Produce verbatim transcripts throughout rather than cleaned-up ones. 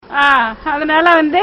அதனால வந்து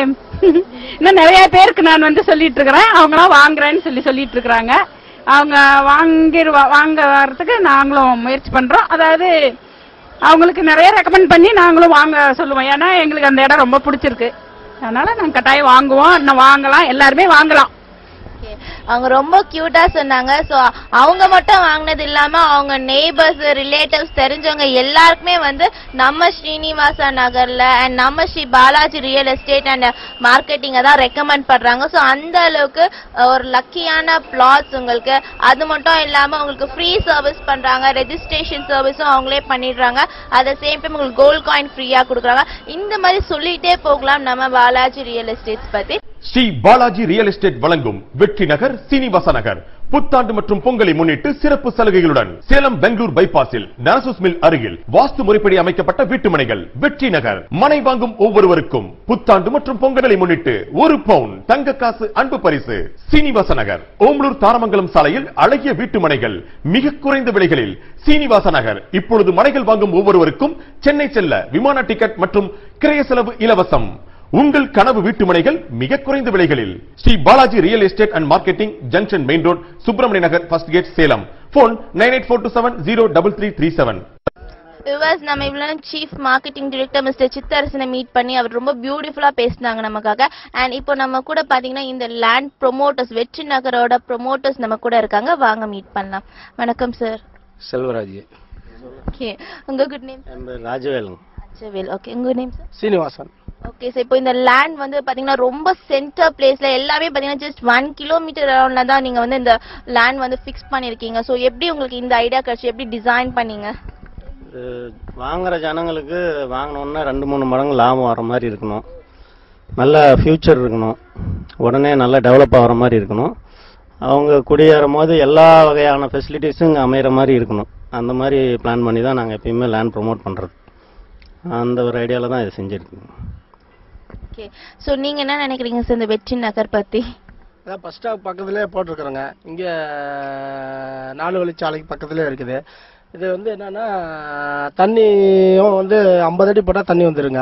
இன்னும் நிறைய பேருக்கு நான் வந்து சொல்லிட்டு இருக்கிறேன். அவங்களாம் வாங்குறேன்னு சொல்லி சொல்லிட்டு இருக்கிறாங்க. அவங்க வாங்கிடுவா வாங்க வர்றதுக்கு நாங்களும் முயற்சி பண்றோம். அதாவது அவங்களுக்கு நிறைய ரெக்கமெண்ட் பண்ணி நாங்களும் வாங்க சொல்லுவோம். ஏன்னா எங்களுக்கு அந்த இடம் ரொம்ப பிடிச்சிருக்கு. அதனால நாங்கள் கட்டாயம் வாங்குவோம். இன்னும் வாங்கலாம், எல்லாருமே வாங்கலாம். அவங்க ரொம்ப கியூட்டா சொன்னாங்க. சோ அவங்க மட்டும் வாங்கினது இல்லாம அவங்க நெய்பர்ஸ், ரிலேட்டிவ்ஸ், தெரிஞ்சவங்க எல்லாருக்குமே வந்து நம்ம ஸ்ரீனிவாசா நகர்ல அண்ட் நம்ம Sri Balaji real estate and மார்க்கெட்டிங்க தான் ரெக்கமெண்ட் பண்றாங்க. சோ அந்த அளவுக்கு ஒரு லக்கியான பிளாட்ஸ் உங்களுக்கு. அது மட்டும் இல்லாம உங்களுக்கு ஃப்ரீ சர்வீஸ் பண்றாங்க. ரெஜிஸ்ட்ரேஷன் சர்வீஸும் அவங்களே பண்ணிடுறாங்க. அட் த சேம் டைம் உங்களுக்கு கோல்ட் காயின் ஃப்ரீயா கொடுக்குறாங்க. இந்த மாதிரி சொல்லிட்டே போகலாம் நம்ம பாலாஜி ரியல் எஸ்டேட்ஸ் பத்தி. ஸ்ரீ பாலாஜி ரியல் எஸ்டேட் வழங்கும் வெற்றி நகர், சீனிவாச நகர் புத்தாண்டு மற்றும் பொங்கலை முன்னிட்டு சிறப்பு சலுகைகளுடன் சேலம் பெங்களூர் பைபாஸில் நரசூஸ் மில் அருகில் வாஸ்து முறைப்படி அமைக்கப்பட்ட வீட்டுமனைகள். வெற்றி நகர் மனை வாங்கும் ஒவ்வொருவருக்கும் புத்தாண்டு மற்றும் பொங்கலை முன்னிட்டு ஒரு பவுன் தங்க காசு அன்பு பரிசு. சீனிவாச நகர் ஓமலூர் தாரமங்கலம் சாலையில் அழகிய வீட்டுமனைகள் மிக குறைந்த விலைகளில். சீனிவாச நகர் இப்பொழுது மனைகள் வாங்கும் ஒவ்வொருவருக்கும் சென்னை செல்ல விமான டிக்கெட் மற்றும் கிரைய செலவு இலவசம். உங்கள் கனவு வீட்டுமனைகள் மிக குறைந்த விலைகளில். Sri Balaji real estate and marketing, junction main road, Subramaniya Nagar, first gate, Salem. Phone nine eight four two seven zero double three three seven. விவாஸ் நம்ம இவ்வளவு சீஃப் மார்க்கெட்டிங் டைரக்டர் மிஸ்டர் சித்தரசனை மீட் பண்ணி அவர் ரொம்ப பியூட்டிஃபுல்லா பேசினாங்க நமக்காக. அண்ட் இப்போ நம்ம கூட பாத்தீங்கன்னா இந்த லேண்ட் ப்ரொமோட்டர்ஸ், வெற்றி நகரோட ப்ரொமோட்டர்ஸ் நம்ம கூட இருக்காங்க. வாங்க மீட் பண்ணலாம். வணக்கம் சார். செல்வராஜ். ஓகே, உங்க good name? Rajavel. Rajavel. Okay, உங்க name sir? Srinivasan. Okay sir, இப்போ இந்த லேண்ட் வந்து பாத்தீங்கன்னா ரொம்ப சென்டர் பிளேஸ்ல எல்லாமே பாத்தீங்கன்னா ஜஸ்ட் ஒன் கிலோமீட்டர் அரௌண்ட்ல தான் நீங்க வந்து இந்த லேண்ட் வந்து ஃபிக்ஸ் பண்ணிருக்கீங்க. ஸோ எப்படி உங்களுக்கு இந்த ஐடியா கிடைச்சு, எப்படி டிசைன் பண்ணீங்க? வாங்குற ஜனங்களுக்கு வாங்கணும்னா ரெண்டு மூணு மடங்கு லாபம் வர மாதிரி இருக்கணும், நல்ல ஃபியூச்சர் இருக்கணும், உடனே நல்லா டெவலப் ஆகிற மாதிரி இருக்கணும், அவங்க குடியேறும் போது எல்லா வகையான ஃபெசிலிட்டிஸும் இங்கே அமைகிற மாதிரி இருக்கணும். அந்த மாதிரி பிளான் பண்ணி தான் நாங்கள் எப்பயுமே லேண்ட் ப்ரொமோட் பண்ணுறது. அந்த ஒரு ஐடியாவில் தான் இது செஞ்சுருக்கோம். ஓகே, ஸோ நீங்கள் என்ன நினைக்கிறீங்க சார் இந்த வெற்றி நகர் பற்றி? அதான் பஸ் ஸ்டாப் பக்கத்துலேயே போட்டிருக்கிறோங்க. இங்கே நாலு வழிச்சாலைக்கு பக்கத்துலேயே இருக்குது. இது வந்து என்னென்னா தண்ணியும் வந்து ஐம்பது அடி போட்டால் தண்ணி வந்துடுங்க,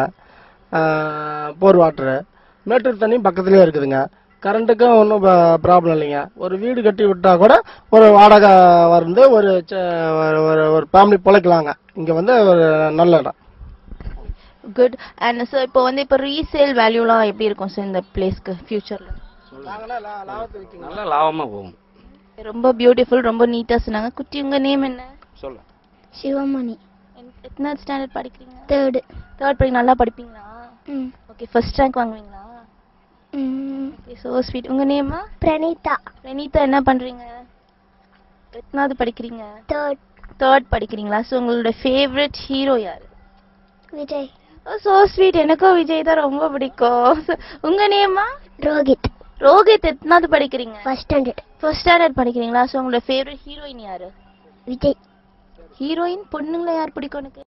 போர் வாட்டரு. மேட்டூர் தண்ணியும் பக்கத்துலேயே இருக்குதுங்க. கரண்ட்டுக்கும் ஒன்றும் ப்ராப்ளம் இல்லைங்க. ஒரு வீடு கட்டி விட்டால் கூட ஒரு வாடகை வந்து ஒரு ஒரு ஃபேமிலி பிழைக்கலாங்க. இங்கே வந்து ஒரு நல்ல இடம். குட். அண்ட் சார் இப்போ வந்து இப்போ ரீசேல் வேல்யூலாம் எப்படி இருக்கும் சார் இந்த பிளேஸ்க்கு ஃபியூச்சரில்? நல்லா லாபமாக போகும். ரொம்ப பியூட்டிஃபுல், ரொம்ப நீட்டாக சொன்னாங்க. குட்டி, உங்கள் நேம் என்ன? சொல்ல. சிவமணி. எத்தனாவது ஸ்டாண்டர்ட் படிக்கிறீங்க? தேர்டு. தேர்ட் படிக்க. நல்லா படிப்பீங்களா? ம். ஓகே, ஃபர்ஸ்ட் ரேங்க் வாங்குவீங்களா? ம். Okay, so sweet. உங்கள் நேமா? பிரணீதா. பிரணீதா, என்ன பண்ணுறீங்க? எத்தனாவது படிக்கிறீங்க? தேர்ட். தேர்ட் படிக்கிறீங்களா? ஸோ உங்களோட ஃபேவரட் ஹீரோ யார்? விஜய். So sweet. எனக்கும் விஜய் தான் ரொம்ப பிடிக்கும். உங்க நேமா? ரோஹித். ரோஹித், எத்தனாவது படிக்கிறீங்க? First standard. ஃபர்ஸ்ட் ஸ்டாண்டர்ட் படிக்கிறீங்களா? சோ உங்களோட ஃபேவரட் ஹீரோயின் யாரு? விஜய். ஹீரோயின் பொண்ணுங்கள யார் பிடிக்கும் உனக்கு?